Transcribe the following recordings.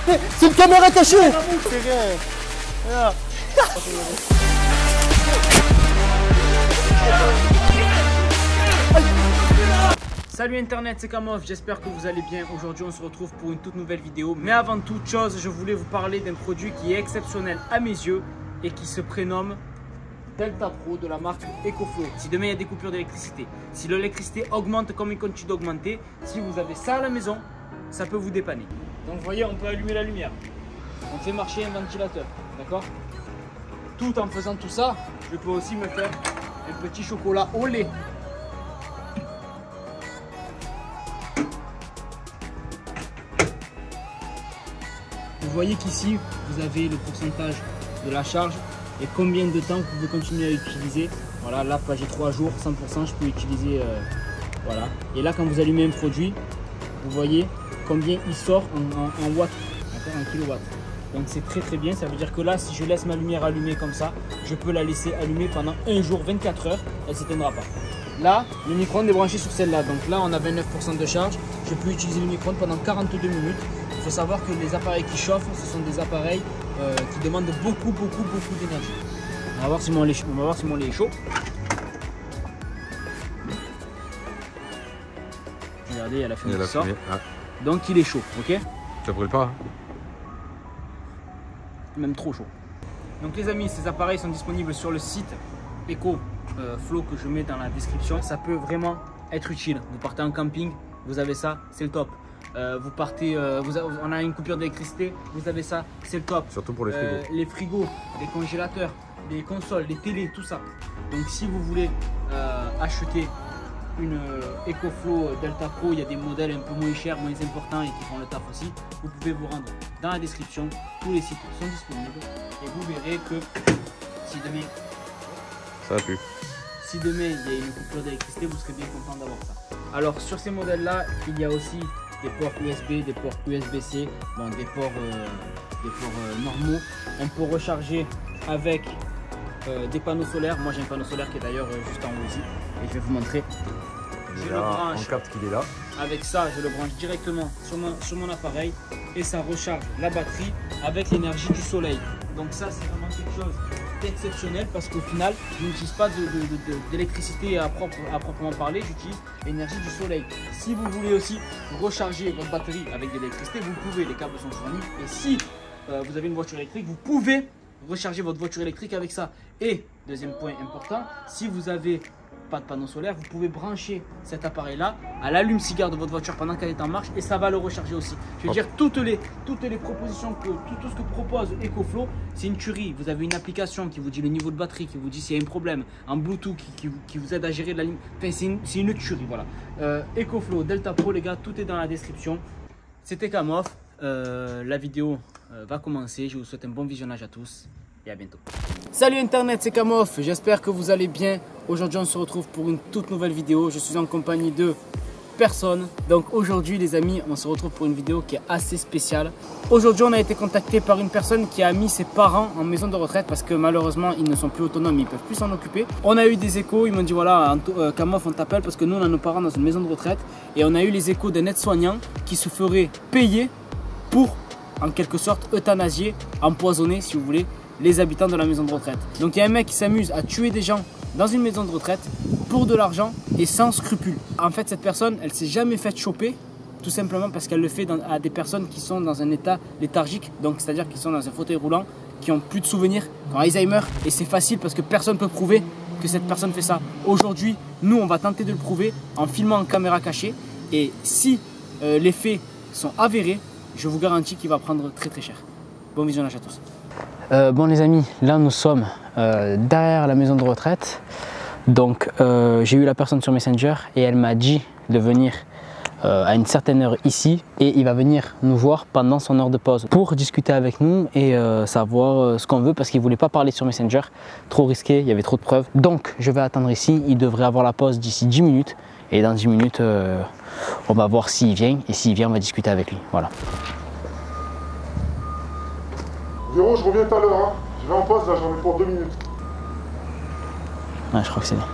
C'est une caméra cachée. C'est rien. Regarde. Salut internet, c'est Kamov, j'espère que vous allez bien. Aujourd'hui on se retrouve pour une toute nouvelle vidéo. Mais avant toute chose, je voulais vous parler d'un produit qui est exceptionnel à mes yeux et qui se prénomme Delta Pro de la marque EcoFlow. Si demain il y a des coupures d'électricité, si l'électricité augmente comme il continue d'augmenter, si vous avez ça à la maison, ça peut vous dépanner. Donc vous voyez, on peut allumer la lumière. On fait marcher un ventilateur, d'accord? Tout en faisant tout ça, je peux aussi me faire un petit chocolat au lait. Vous voyez qu'ici, vous avez le pourcentage de la charge et combien de temps vous pouvez continuer à utiliser. Voilà, là, j'ai 3 jours, 100%, je peux utiliser. Voilà. Et là, quand vous allumez un produit, vous voyez combien il sort en watts, en kilowatts. Donc c'est très très bien, ça veut dire que là, si je laisse ma lumière allumée comme ça, je peux la laisser allumer pendant un jour, 24 heures, elle ne s'éteindra pas. Là, le micro-ondes est branché sur celle-là, donc là on a 29% de charge, je peux utiliser le micro-ondes pendant 42 minutes. Il faut savoir que les appareils qui chauffent, ce sont des appareils qui demandent beaucoup d'énergie. On va voir si mon lait est chaud. Regardez, il y a la fumée qui sort. Ah. Donc il est chaud, ok? Ça brûle pas? Même trop chaud. Donc les amis, ces appareils sont disponibles sur le site EcoFlow que je mets dans la description. Ça peut vraiment être utile. Vous partez en camping, vous avez ça, c'est le top. Vous partez, on a une coupure d'électricité, vous avez ça, c'est le top. Surtout pour les frigos. Les frigos, les congélateurs, les consoles, les télés, tout ça. Donc si vous voulez acheter une EcoFlow Delta Pro, il y a des modèles un peu moins chers, moins importants et qui font le taf aussi. Vous pouvez vous rendre dans la description, tous les sites sont disponibles et vous verrez que si demain, si demain il y a une coupure d'électricité, vous serez bien content d'avoir ça. Alors sur ces modèles là, il y a aussi des ports USB, des ports USB-C, bon, des ports normaux. On peut recharger avec des panneaux solaires. Moi j'ai un panneau solaire qui est d'ailleurs juste en haut ici et je vais vous montrer. Je le branche, on capte qu'il est là. Avec ça, je le branche directement sur mon appareil et ça recharge la batterie avec l'énergie du soleil. Donc ça c'est vraiment quelque chose d'exceptionnel parce qu'au final je n'utilise pas d'électricité à proprement parler, j'utilise l'énergie du soleil. Si vous voulez aussi recharger votre batterie avec de l'électricité, vous pouvez, les câbles sont fournis. Et si vous avez une voiture électrique, vous pouvez recharger votre voiture électrique avec ça. Et deuxième point important, si vous avez pas de panneau solaire, vous pouvez brancher cet appareil là à l'allume-cigare de votre voiture pendant qu'elle est en marche et ça va le recharger aussi. Je veux dire, toutes les propositions, tout ce que propose EcoFlow, c'est une tuerie. Vous avez une application qui vous dit le niveau de batterie, qui vous dit s'il y a un problème, en Bluetooth qui vous aide à gérer de la ligne. Enfin, c'est une tuerie, voilà. EcoFlow Delta Pro, les gars, tout est dans la description. C'était Kamov. La vidéo va commencer. Je vous souhaite un bon visionnage à tous et à bientôt. Salut internet, c'est Kamov, j'espère que vous allez bien. Aujourd'hui on se retrouve pour une toute nouvelle vidéo. Je suis en compagnie de personne. Donc aujourd'hui les amis, on se retrouve pour une vidéo qui est assez spéciale. Aujourd'hui on a été contacté par une personne qui a mis ses parents en maison de retraite parce que malheureusement ils ne sont plus autonomes, ils ne peuvent plus s'en occuper. On a eu des échos, ils m'ont dit voilà Kamov on t'appelle parce que nous on a nos parents dans une maison de retraite. Et on a eu les échos d'un aide-soignant qui se ferait payer pour en quelque sorte euthanasier, empoisonner si vous voulez, les habitants de la maison de retraite. Donc il y a un mec qui s'amuse à tuer des gens dans une maison de retraite pour de l'argent et sans scrupule. En fait cette personne elle s'est jamais fait choper tout simplement parce qu'elle le fait à des personnes qui sont dans un état léthargique, donc c'est à dire qui sont dans un fauteuil roulant, qui ont plus de souvenirs, qui ont Alzheimer, et c'est facile parce que personne ne peut prouver que cette personne fait ça. Aujourd'hui nous on va tenter de le prouver en filmant en caméra cachée et si les faits sont avérés, je vous garantis qu'il va prendre très très cher. Bon visionnage à tous. Bon les amis, là nous sommes derrière la maison de retraite. Donc j'ai eu la personne sur Messenger et elle m'a dit de venir à une certaine heure ici et il va venir nous voir pendant son heure de pause pour discuter avec nous et savoir ce qu'on veut parce qu'il ne voulait pas parler sur Messenger, trop risqué, il y avait trop de preuves. Donc je vais attendre ici, il devrait avoir la pause d'ici 10 minutes et dans 10 minutes on va voir s'il vient et s'il vient on va discuter avec lui, voilà. Véro, je reviens tout à l'heure, hein. Je vais en pause là, j'en ai pour 2 minutes. Ouais, je crois que c'est lui.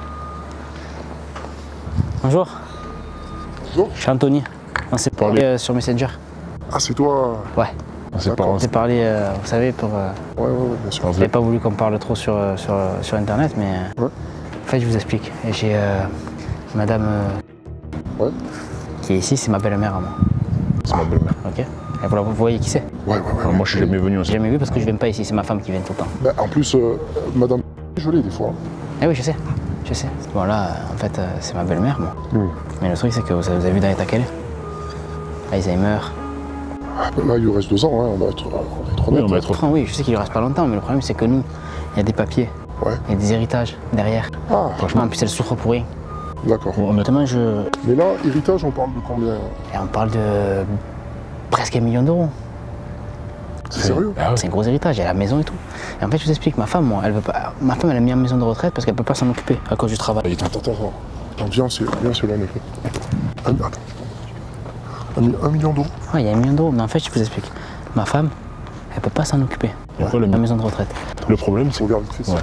Bonjour. Bonjour. Je suis Anthony. On s'est parlé sur Messenger. Ah, c'est toi? Ouais. C'est pas... On s'est parlé, vous savez, pour... Ouais, bien sûr. Vous n'avez pas voulu qu'on parle trop sur Internet, mais Ouais. en fait, je vous explique. J'ai madame Ouais. qui est ici, c'est ma belle-mère à moi. C'est ma belle-mère. Ok. Et voilà, vous voyez qui c'est? Ouais. Moi, je suis jamais venu J'ai aussi. jamais vu parce que je viens pas ici, c'est ma femme qui vient tout le temps. Bah, en plus, madame, je l'ai des fois. Eh oui, je sais. Bon là, en fait, c'est ma belle-mère, moi. Mais le truc, c'est que vous avez vu dans l'état qu'elle est. Alzheimer. Ah, bah, là, il lui reste 2 ans, hein, on va être honnête. Oui, on va être... Enfin, oui, je sais qu'il lui reste pas longtemps, mais le problème, c'est que nous, il y a des papiers, Ouais. il y a des héritages derrière. Ah, Franchement, en plus, elle souffre pour rien. d'accord. Honnêtement, Mais là, héritage, on parle de combien? Et on parle de presque 1 million d'euros. C'est sérieux? Ah ouais. C'est un gros héritage, il y a la maison et tout. Et en fait, je vous explique, ma femme, moi, elle veut pas. Ma femme, elle a mis en maison de retraite parce qu'elle peut pas s'en occuper à cause du travail. Attends, viens, c'est là, en effet. Attends. 1 million d'euros? Ouais, il y a 1 million d'euros, mais en fait, je vous explique. Ma femme, elle peut pas s'en occuper. Pourquoi La maison de retraite. Le problème, c'est... Regarde vite fait ça. Ouais.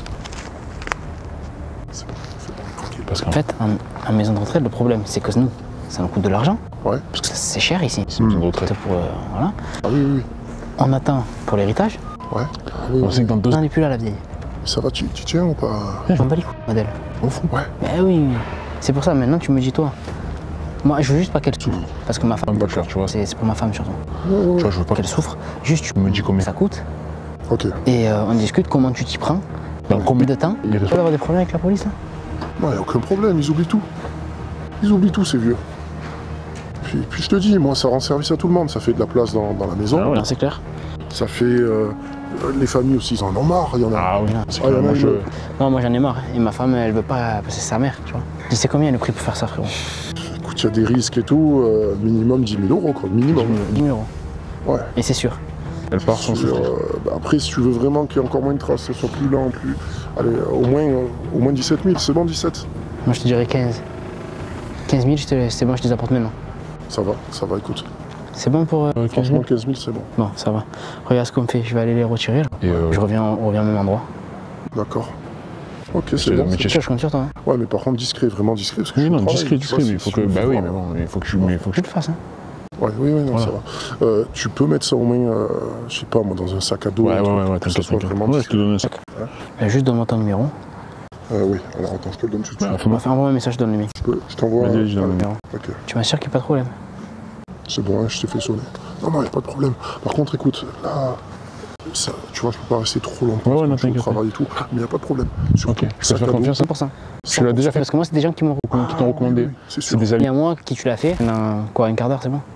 C'est bon, tranquille. Parce qu'en En fait, en maison de retraite, le problème, c'est que nous, ça nous coûte de l'argent. Ouais. Parce que c'est cher ici. c'est une retraite. Pour, voilà. Ah oui. On attend pour l'héritage. Ouais. Ah oui, On sait que dans 2 On ans... n'en est plus là, la vieille. Ça va, tu tiens ou pas? Je m'en bats les couilles, modèle. On fout. Ouais. Ben oui, c'est pour ça, maintenant, tu me dis, toi. Moi, je veux juste pas qu'elle souffre. Parce que ma femme, D'accord, tu vois. c'est pour ma femme surtout. Tu vois, je veux pas Qu'elle souffre. Juste, tu me dis combien ça coûte. Ok. Et on discute comment tu t'y prends. Dans Combien de temps? Il y a des- Tu peux avoir des problèmes avec la police, là? Non, y a aucun problème, ils oublient tout. Ils oublient tout, ces vieux. Puis je te dis, moi, ça rend service à tout le monde. Ça fait de la place dans la maison. Ah ouais. Non, c'est clair. Ça fait... les familles aussi, ils en ont marre. Il y en a... Ah oui, c'est Ah, il y en a moi, une- je... Non, moi j'en ai marre. Et ma femme, elle veut pas. Parce que c'est sa mère, tu vois. Je dis, c'est combien le prix pour faire ça, frérot? Écoute, il y a des risques et tout. Minimum 10 000 euros, quoi. Minimum. 10 000 euros. Ouais. Et c'est sûr. Elle part sans Sur, souffrir. après, si tu veux vraiment qu'il y ait encore moins de traces, que ce soit plus lent, plus... Allez, au moins 17 000, c'est bon, 17? Moi, je te dirais 15. 15 000, c'est bon, je te les apporte maintenant. Ça va, écoute. C'est bon pour. 15 Franchement, 000. 15 000, c'est bon. Bon, ça va. Regarde ce qu'on fait. Je vais aller les retirer. Là. Et Je reviens au même endroit. D'accord. Ok, C'est c'est le bon. métier. Tu vois, je compte sur toi. Hein. Ouais, mais par contre, discret, vraiment discret. Parce que Oui, je non, travaille, discret, tu vois, mais il faut si que... tu veux Bah oui, voir. mais bon, il faut que je... Je te le fasse. Hein. Ouais, oui, non, Voilà. ça va. Tu peux mettre ça au moins, je sais pas, moi, dans un sac à dos. Ouais, un truc, ouais, que ça t'inquiète, soit t'inquiète. vraiment Ouais, je te donne un sac. Juste donne-moi ton numéro. Oui, alors attends, je te le donne tout de suite. Ouais, On fais-moi. va faire un message, je donne le mien. Je t'envoie. Vas-y, je donne le Numéro. Ok, Tu m'assures qu'il n'y a pas de problème. c'est bon, hein, je t'ai fait sonner. Non, y a pas de problème. Par contre, écoute, là, ça, tu vois, je peux pas rester trop longtemps. Ouais, ouais, non, parce que je t'inquiète. travaille et tout, mais y a pas de problème. Ok, je peux faire confiance. 100%. Tu l'as déjà fait. Parce que moi, c'est des gens qui m'ont. Qui t'ont recommandé. C'est C'est sûr. des Il y amis. a moi qui tu l'as fait. Dans quoi, un quart d'heure, c'est bon?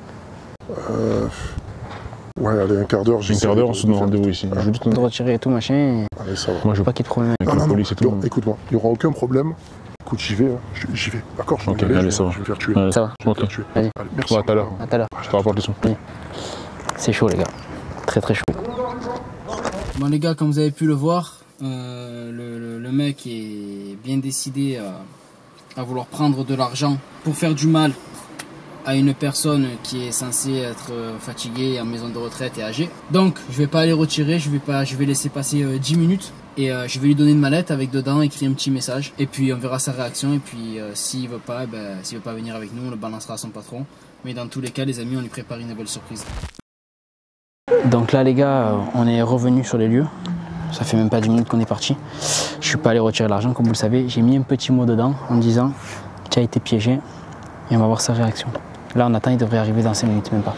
Ouais, allez, un quart d'heure. Une quart d'heure, on se donne rendez-vous ici. Je veux juste... De retirer et tout, machin. Et... Allez, ça va. Moi, je veux Pas qu'il y ait de problème. avec la police et tout. Écoute-moi, il n'y aura aucun problème. Écoute, j'y vais, hein. J'y vais. D'accord, je vais Ok, y aller, allez, je ça vais va. me faire tuer. Ouais, Ça va. Je vais me Ok. faire tuer. Allez. Allez, merci. Ouais, à tout à l'heure. À tout à l'heure. Je te rapporte les sons. C'est chaud, les gars. Très, très chaud. Bon les gars, comme vous avez pu le voir, le mec est bien décidé à vouloir prendre de l'argent pour faire du mal à une personne qui est censée être fatiguée, en maison de retraite et âgée. Donc je vais pas aller retirer, je vais laisser passer 10 minutes et je vais lui donner une mallette avec dedans écrit un petit message et puis on verra sa réaction et puis s'il veut pas venir avec nous, on le balancera à son patron. Mais dans tous les cas les amis, on lui prépare une belle surprise. Donc là, les gars, on est revenu sur les lieux. Ça fait même pas 10 minutes qu'on est parti. Je suis pas allé retirer l'argent, comme vous le savez. J'ai mis un petit mot dedans en disant tu as été piégé et on va voir sa réaction. Là, on attend, il devrait arriver dans 5 minutes, même pas.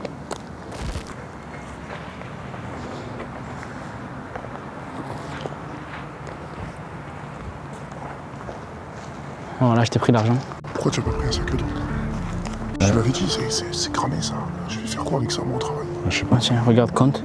Bon, là, je t'ai pris l'argent. Pourquoi tu n'as pas pris un sac à dos? Je l'avais dit, c'est cramé ça. Je vais faire quoi avec ça, moi, au travail? Je sais pas. Ah, tiens, regarde, compte.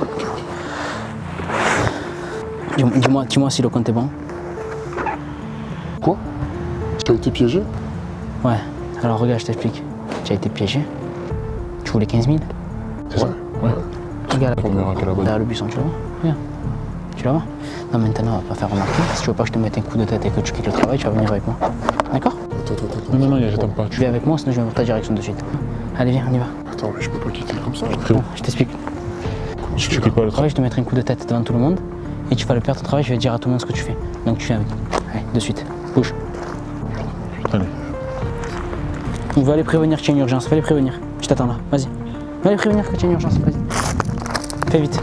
Dis-moi si le compte est bon. Quoi? Tu as été piégé? Ouais, alors regarde, je t'explique. Tu as été piégé. Tu voulais 15 000. C'est ça? Ouais. Regarde, On verra quelle abonne. derrière le buisson, tu la vois? Regarde. Tu la vois? Non, maintenant, on va pas faire remarquer. Si tu veux pas que je te mette un coup de tête et que tu quittes le travail, tu vas venir avec moi. D'accord? Attends. Non, j'attends pas. Tu viens avec moi, sinon je vais dans ta direction de suite. Allez, viens, on y va. Attends, mais je peux pas quitter comme ça. Bon, je t'explique. Comment Tu fais, quittes là pas le Au travail, je te mettrai un coup de tête devant tout le monde. Et tu vas le perdre ton travail, je vais dire à tout le monde ce que tu fais. Donc tu viens avec moi. Allez, de suite. Bouge. Allez. On va aller prévenir qu'il y a une urgence. Va les prévenir. Je t'attends là. Vas-y. Va les prévenir que tu as une urgence, vas-y. Fais vite.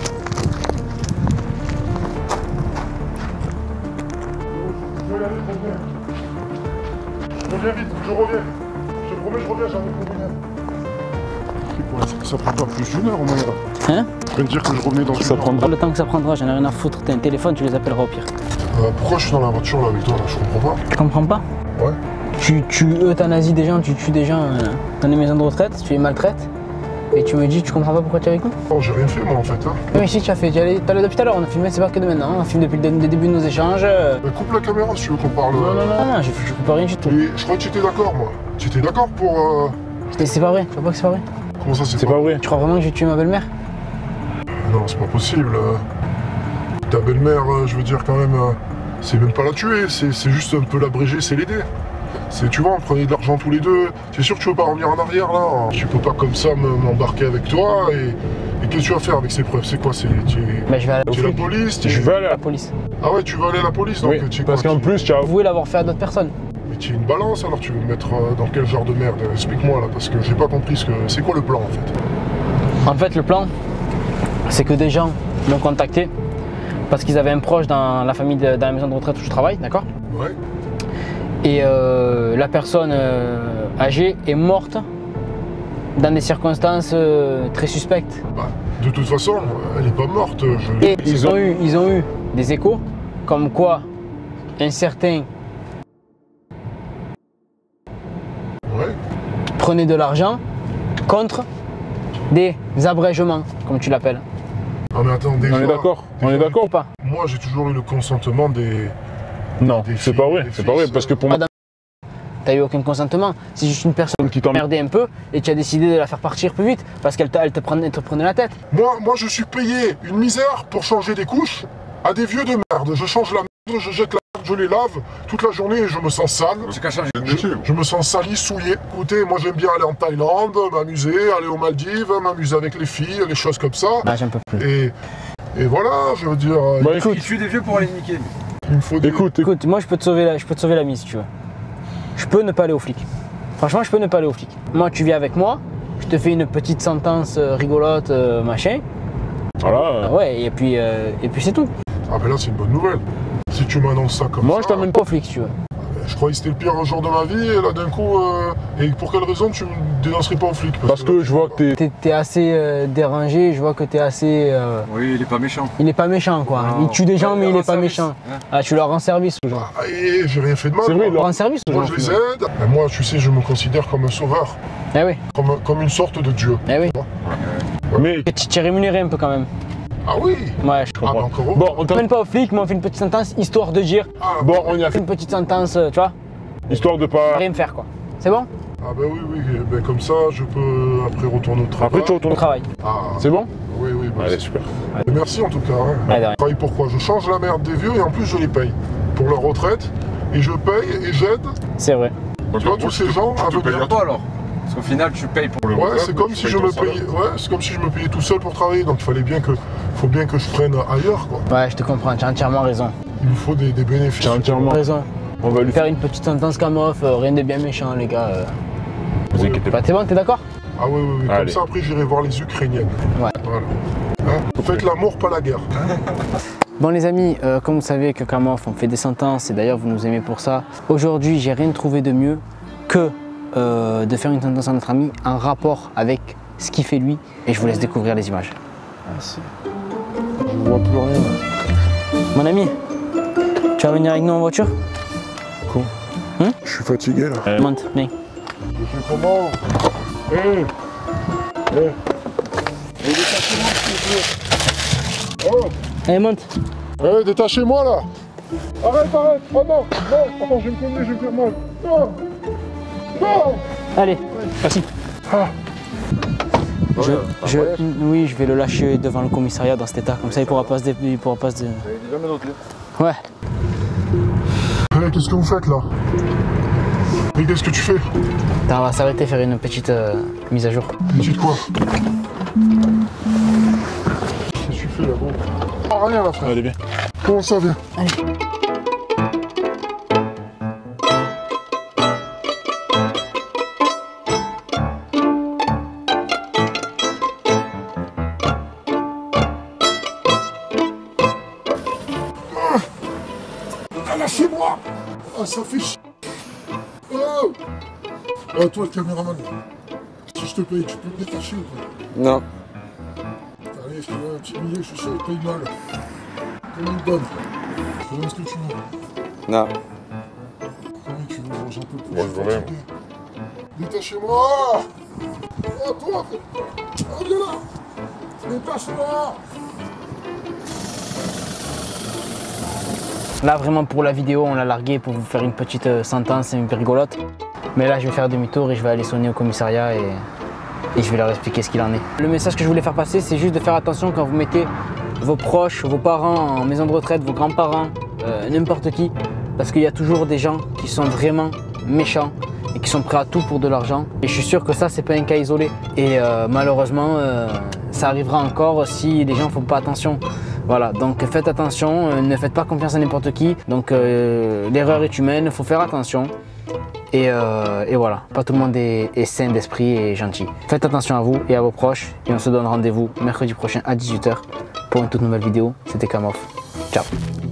Je reviens vite, je reviens. Je te promets, je reviens, j'en ai pour rien. Ça prend pas plus d'une heure au moins là. Hein? Tu viens de dire que je revenais dans Ça prendra. Le temps que ça prendra, j'en ai rien à foutre. T'as un téléphone, tu les appelleras au pire. Pourquoi je suis dans la voiture là avec toi là? Je comprends pas. Tu comprends pas? Ouais. Tu euthanasies des gens, tu tues des gens dans les maisons de retraite, tu les maltraites. Et tu me dis, tu comprends pas pourquoi tu es avec nous? Oh, j'ai rien fait moi en fait. Hein. Oui, si tu as fait. Depuis tout à l'heure, on a filmé, c'est pas que de maintenant. On filme depuis le début de nos échanges. Coupe la caméra si tu veux qu'on parle. Non, je coupe rien du tout. Et je crois que tu étais d'accord moi. Tu étais d'accord pour. C'est pas vrai, tu vois pas que c'est pas vrai? Comment ça C'est pas vrai. Tu crois vraiment que j'ai tué ma belle-mère? Non, c'est pas possible. Ta belle-mère, je veux dire quand même, c'est même pas la tuer, c'est juste un peu l'abréger, c'est l'aider. Tu vois, on prenait de l'argent tous les deux. C'est sûr que tu veux pas revenir en arrière là. Tu peux pas comme ça m'embarquer avec toi et qu'est-ce que tu vas faire avec ces preuves? C'est quoi? Je vais aller Tu es la police? Je vais aller à la police. Ah ouais, tu vas aller à la police donc Oui, tu es parce quoi, qu'en plus, tu as. Vous voulez l'avoir fait à d'autres personnes? Mais tu es une balance alors tu veux me mettre dans quel genre de merde? Explique-moi là parce que j'ai pas compris c'est quoi le plan en fait. En fait, le plan, c'est que des gens m'ont contacté parce qu'ils avaient un proche dans la famille, dans la maison de retraite où je travaille, d'accord? Ouais. Et la personne âgée est morte dans des circonstances très suspectes. Bah, de toute façon, elle est pas morte. Et ils ont eu des échos comme quoi un certain Ouais. prenait de l'argent contre des abrègements, comme tu l'appelles. Ah mais attends, déjà. On est d'accord. On est d'accord ou pas? Moi j'ai toujours eu le consentement des. Non, Des c'est filles, pas vrai. des C'est pas vrai fils, parce que pour moi. T'as eu aucun consentement. C'est juste une personne Qui qui t'a t'emmerde. emmerdé un peu et tu as décidé de la faire partir plus vite parce qu'elle te prenait la tête. Moi je suis payé une misère pour changer des couches à des vieux de merde. Je change la merde, je jette la merde, je les lave toute la journée et je me sens sale. Je me sens sali, souillé. Écoutez, moi j'aime bien aller en Thaïlande, m'amuser, aller aux Maldives, m'amuser avec les filles, les choses comme ça. Ah, j'en peux plus. Et voilà, je veux dire, Bah, Il écoute, tue des vieux pour aller niquer. il me faut des... écoute, Écoute, moi je peux te sauver la mise si tu veux. Je peux ne pas aller au flic. Franchement, je peux ne pas aller au flic. Moi, tu viens avec moi, je te fais une petite sentence rigolote, machin. voilà. Ouais, et puis c'est tout. Ah mais là c'est une bonne nouvelle. Si tu m'annonces ça comme Moi, ça... je t'emmène Pas au flic si tu veux. Je croyais que c'était le pire jour de ma vie et là d'un coup... Et pour quelle raison tu me dénoncerais pas au flic? Parce que je vois que t'es. T'es assez dérangé, je vois que t'es assez. Oui, il est pas méchant. Il est pas méchant quoi. Non. Il tue des gens mais il est pas service. méchant. Hein. Ah, tu leur rends service aux gens. Ah, et j'ai rien fait de mal. C'est vrai, moi. Tu leur rends service aux Moi gens. je les aide. Et moi tu sais je me considère comme un sauveur. Eh oui, Comme une sorte de dieu. eh oui. Mais. Tu t'es rémunéré un peu quand même. Ah oui. Ouais, je Ah comprends. bah encore heureux. Bon, on On t'emmène pas au flic, mais on fait une petite sentence histoire de dire. Ah, Bon, on y a fait. Une petite sentence, tu vois, Histoire de pas. rien me faire quoi. C'est bon? Ah bah oui, ben comme ça je peux après retourner au travail. Après, tu On retournes. travaille. Ah, C'est bon? oui, bah, Allez, super. Et merci en tout cas. Hein. Allez, de rien. Je travaille pourquoi? Je change la merde des vieux et en plus je les paye pour leur retraite. Et je paye et j'aide. C'est vrai. Tu vois tous ces gens à venir. à toi alors. Parce qu'au final, tu payes pour le Ouais, retraite, c'est comme tu si payes je ton me salaire. payais. Ouais, c'est comme si je me payais tout seul pour travailler. Donc il faut bien que je prenne ailleurs quoi. Ouais, je te comprends, tu as entièrement raison. Il nous faut des bénéfices. Tiens, entièrement. Raison. On va lui faire. Faire une petite sentence comme off, rien de bien méchant les gars. Vous inquiétez pas. Bah, t'es bon, t'es d'accord? Ah oui, comme Allez. ça après j'irai voir les Ukrainiennes. Ouais. Voilà. Hein, faites l'amour, pas la guerre. Bon les amis, comme vous savez que Kamof on fait des sentences et d'ailleurs vous nous aimez pour ça. Aujourd'hui j'ai rien trouvé de mieux que de faire une sentence à notre ami en rapport avec ce qu'il fait lui et je vous laisse découvrir les images. Je vois plus rien. Mon ami, tu vas venir avec nous en voiture? Quoi? Je suis fatigué là. Monte, viens. Je fais comment? Oh, Allez monte. détachez-moi là. Arrête. Oh non, attends, je vais me calmer, je vais me faire mal. Non. Allez, merci. Ah. Oui, je vais le lâcher devant le commissariat dans cet état, comme ça il pourra pas se Ouais. Qu'est-ce que vous faites là? Mais qu'est-ce que tu fais? Attends, on va s'arrêter faire une petite mise à jour. Petite quoi? Qu'est-ce que tu fais là-bas? Ah rien là frère. Allez, bien. Comment ça vient? Ah, ça fait chier. Oh. Ah, toi, le caméraman, si je te paye, tu peux me détacher ou pas? Non. Allez, je te donne un petit billet, je suis sûr, il paye mal. Combien il te donne? Je te donne ce que tu veux. Non. Combien tu veux? J'en peux plus. Moi, je veux rien. Détachez-moi! Oh, toi! Oh, viens là! Détache-moi! Là, vraiment, pour la vidéo, on l'a largué pour vous faire une petite sentence et une rigolote. Mais là, je vais faire demi-tour et je vais aller sonner au commissariat et je vais leur expliquer ce qu'il en est. Le message que je voulais faire passer, c'est juste de faire attention quand vous mettez vos proches, vos parents en maison de retraite, vos grands-parents, n'importe qui. Parce qu'il y a toujours des gens qui sont vraiment méchants et qui sont prêts à tout pour de l'argent. Et je suis sûr que ça, c'est pas un cas isolé. Et malheureusement, ça arrivera encore si les gens font pas attention. Voilà, donc faites attention, ne faites pas confiance à n'importe qui. Donc l'erreur est humaine, il faut faire attention. Et voilà, pas tout le monde est sain d'esprit et gentil. Faites attention à vous et à vos proches. Et on se donne rendez-vous mercredi prochain à 18 h pour une toute nouvelle vidéo. C'était Kamof. Ciao.